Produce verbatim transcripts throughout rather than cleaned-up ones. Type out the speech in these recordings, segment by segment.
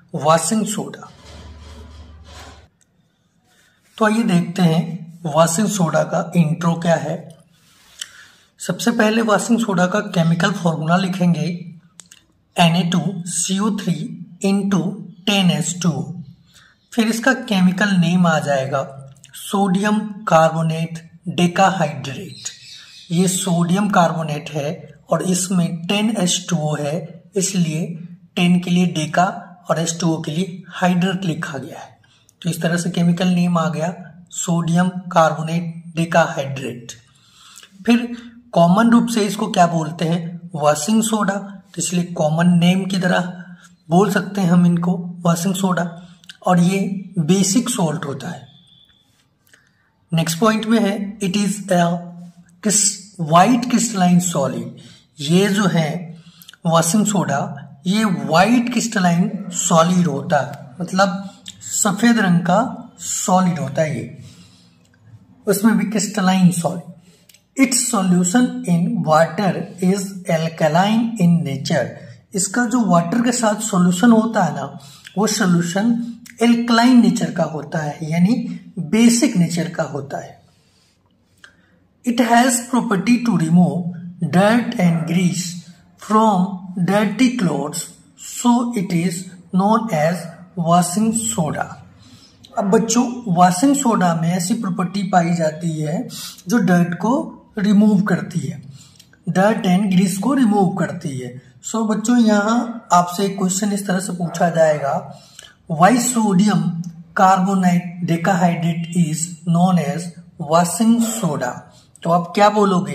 Washing soda. तो आइए देखते हैं वॉशिंग सोडा का इंट्रो क्या है। सबसे पहले वॉशिंग सोडा का केमिकल फॉर्मूला लिखेंगे N A two C O three into ten H two. फिर इसका केमिकल नेम आ जाएगा सोडियम कार्बोनेट डेकाहाइड्रेट। ये सोडियम कार्बोनेट है और इसमें टेन एच टू ओ है, इसलिए टेन के लिए डेका और एच टू ओ के लिए हाइड्रेट लिखा गया है। तो इस तरह से केमिकल नेम आ गया सोडियम कार्बोनेट डेकाहाइड्रेट। फिर कॉमन रूप से इसको क्या बोलते हैं, वॉशिंग सोडा। तो इसलिए कॉमन नेम की तरह बोल सकते हैं हम इनको वॉशिंग सोडा, और ये बेसिक सॉल्ट होता है। नेक्स्ट पॉइंट में है it is a white crystalline solid. ये जो है वॉशिंग सोडा ये वाइट क्रिस्टलाइन सॉलिड होता है, मतलब सफेद रंग का सॉलिड होता है ये, उसमें भी crystalline solid. Its solution in water is alkaline in nature. इसका जो वाटर के साथ सॉल्यूशन होता है ना, वो सॉल्यूशन एल्कलाइन नेचर का होता है, यानी बेसिक नेचर का होता है। It has property to remove dirt and grease from dirty clothes, so it is known as washing soda. अब बच्चों, वॉशिंग सोडा में ऐसी प्रॉपर्टी पाई जाती है जो डर्ट को रिमूव करती है, डर्ट एंड ग्रीस को रिमूव करती है। सो so, बच्चों यहाँ आपसे एक क्वेश्चन इस तरह से पूछा जाएगा, why sodium carbonate decahydrate is known as washing soda. तो आप क्या बोलोगे,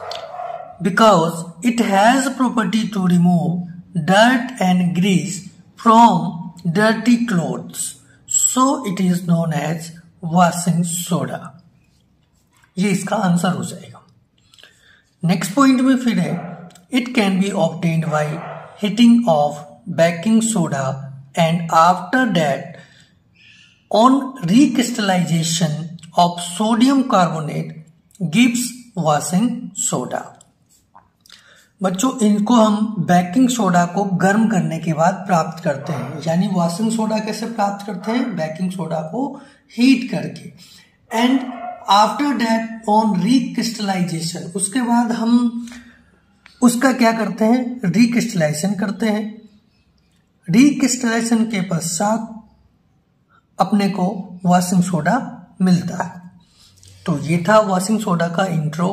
because it has property to remove dirt and grease from dirty clothes, so it is known as washing soda। ये इसका आंसर हो जाएगा। नेक्स्ट पॉइंट में फिर है it can be obtained by heating of baking soda and after that on recrystallization of sodium carbonate gives washing soda. बच्चों, इनको हम बेकिंग सोडा को गर्म करने के बाद प्राप्त करते हैं। यानी वॉशिंग सोडा कैसे प्राप्त करते हैं, बेकिंग सोडा को हीट करके। And after that on recrystallization, उसके बाद हम उसका क्या करते हैं, रिक्रिस्टलाइजेशन करते हैं। रिक्रिस्टलाइजेशन के पश्चात अपने को वॉशिंग सोडा मिलता है। तो ये था वॉशिंग सोडा का इंट्रो।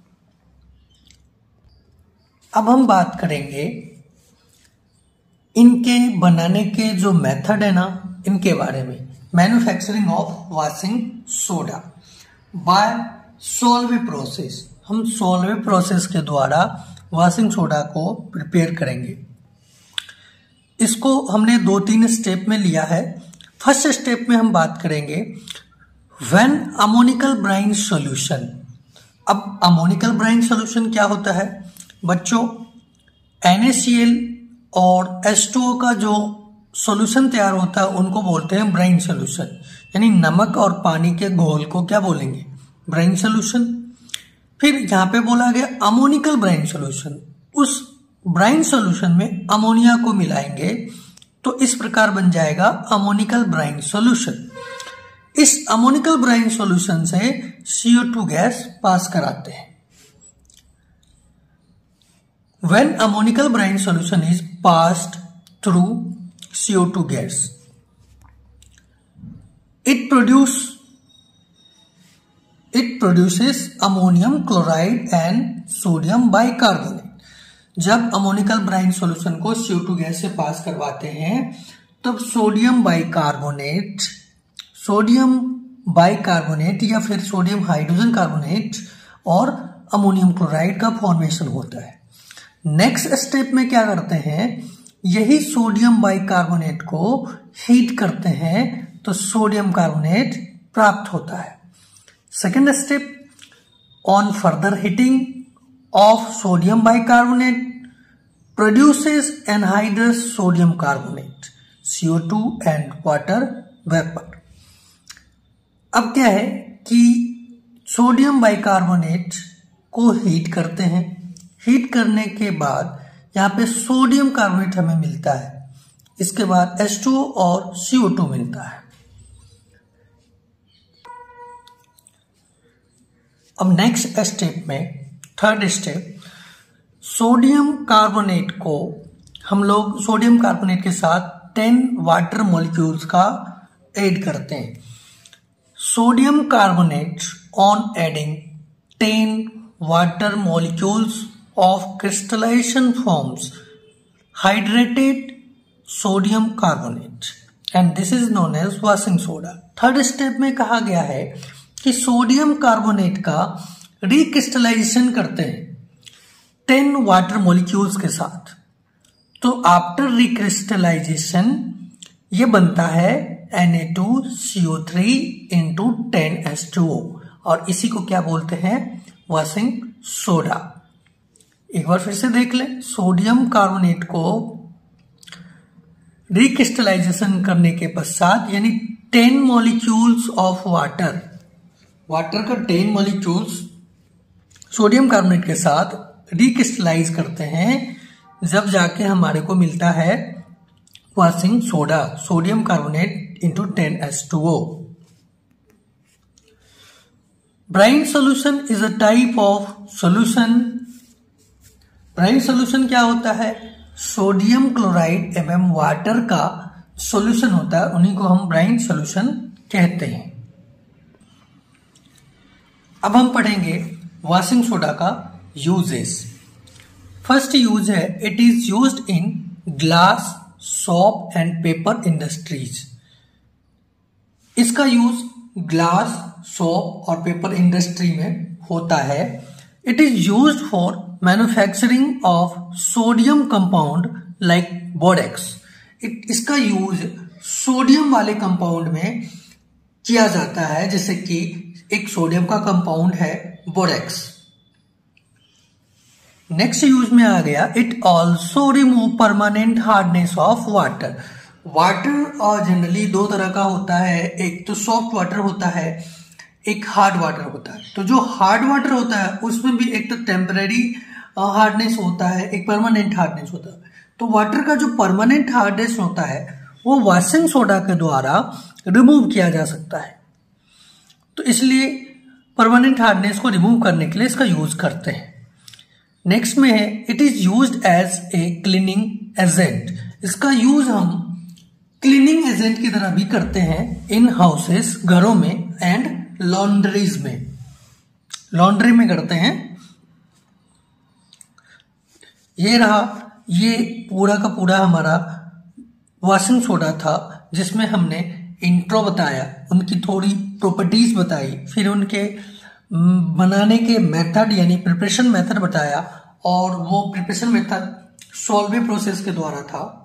अब हम बात करेंगे इनके बनाने के जो मेथड है ना, इनके बारे में। Manufacturing of washing soda by Solvay process. हम सोलवे प्रोसेस के द्वारा वॉशिंग सोडा को प्रिपेयर करेंगे। इसको हमने दो तीन स्टेप में लिया है। फर्स्ट स्टेप में हम बात करेंगे व्हेन अमोनिकल ब्राइन सॉल्यूशन। अब अमोनिकल ब्राइन सॉल्यूशन क्या होता है बच्चों, एन ए सी एल और एच टू ओ का जो सॉल्यूशन तैयार होता है उनको बोलते हैं ब्राइन सॉल्यूशन। यानी नमक और पानी के घोल को क्या बोलेंगे, ब्राइन सॉल्यूशन। फिर यहाँ पे बोला गया अमोनिकल ब्राइन सॉल्यूशन, उस ब्राइन सॉल्यूशन में अमोनिया को मिलाएंगे तो इस प्रकार बन जाएगा अमोनिकल ब्राइन सॉल्यूशन। इस अमोनिकल ब्राइन सॉल्यूशन से C O to gas pass कराते हैं। When ammonical brine solution is passed through C O two gas, it produce it produces ammonium chloride and sodium bicarbonate। जब ammoniacal brine solution को C O to gas से पास करवाते हैं तब sodium bicarbonate sodium bicarbonate या फिर sodium hydrogen carbonate और ammonium chloride का फॉर्मेशन होता है। नेक्स्ट स्टेप में क्या करते हैं, यही सोडियम बाइकार्बोनेट को हीट करते हैं तो सोडियम कार्बोनेट प्राप्त होता है। Second step, on further heating of sodium bicarbonate produces anhydrous sodium carbonate C O two and water vapour. अब क्या है कि सोडियम बाइकार्बोनेट को हीट करते हैं, हीट करने के बाद यहाँ पे सोडियम कार्बोनेट हमें मिलता है। इसके बाद एच टू ओ और सी ओ टू मिलता है। अब नेक्स्ट स्टेप में, थर्ड स्टेप, सोडियम कार्बोनेट को हम लोग सोडियम कार्बोनेट के साथ टेन वाटर मॉलिक्यूल्स का ऐड करते हैं। Sodium carbonate on adding ten water molecules of crystallization forms hydrated sodium carbonate and this is known as washing soda. Third step में कहा गया है कि सोडियम कार्बोनेट का रिक्रिस्टलाइजेशन करते हैं टेन वाटर मॉलिक्यूल्स के साथ। तो आफ्टर रिक्रिस्टलाइजेशन ये बनता है N A two C O three into ten H two O और इसी को क्या बोलते हैं, वाशिंग सोडा। एक बार फिर से देख लें, सोडियम कार्बोनेट को रिक्रिस्टलाइजेशन करने के पश्चात यानी ten molecules of water water का टेन मॉलिक्यूल्स सोडियम कार्बोनेट के साथ रिक्रिस्टलाइज करते हैं, जब जाके हमारे को मिलता है washing soda, sodium carbonate into ten H two O. Brine solution is a type of solution. Brine solution क्या होता है, सोडियम क्लोराइड एवं वाटर का सोल्यूशन होता है, उन्हीं को हम ब्राइन सोल्यूशन कहते हैं। अब हम पढ़ेंगे वॉशिंग सोडा का यूजेस। फर्स्ट यूज है, it is used in glass, soap and paper industries. इसका यूज ग्लास, सोप और पेपर इंडस्ट्री में होता है। It is used for manufacturing of sodium compound like borax. इसका यूज सोडियम वाले compound में किया जाता है, जैसे कि एक सोडियम का कंपाउंड है बोरेक्स। नेक्स्ट यूज में आ गया, it also remove permanent hardness of water. Water और जनरली दो तरह का होता है, एक तो सॉफ्ट वाटर होता है, एक हार्ड वाटर होता है। तो जो हार्ड वाटर होता है उसमें भी एक तो टेम्पररी हार्डनेस होता है, एक परमानेंट हार्डनेस होता है। तो वाटर का जो परमानेंट हार्डनेस होता है वो वॉशिंग सोडा के द्वारा रिमूव किया जा सकता है। तो इसलिए परमानेंट हार्डनेस को रिमूव करने के लिए इसका यूज करते हैं। नेक्स्ट में है, it is used as a cleaning agent. इसका यूज हम क्लीनिंग एजेंट की तरह भी करते हैं इन हाउसेस, घरों में, एंड लॉन्ड्रीज में, लॉन्ड्री में करते हैं। ये रहा, ये पूरा का पूरा हमारा वॉशिंग सोडा था, जिसमें हमने इंट्रो बताया, उनकी थोड़ी प्रॉपर्टीज बताई, फिर उनके बनाने के मेथड यानी प्रिपरेशन मेथड बताया, और वो प्रिपरेशन मेथड सॉल्वे प्रोसेस के द्वारा था।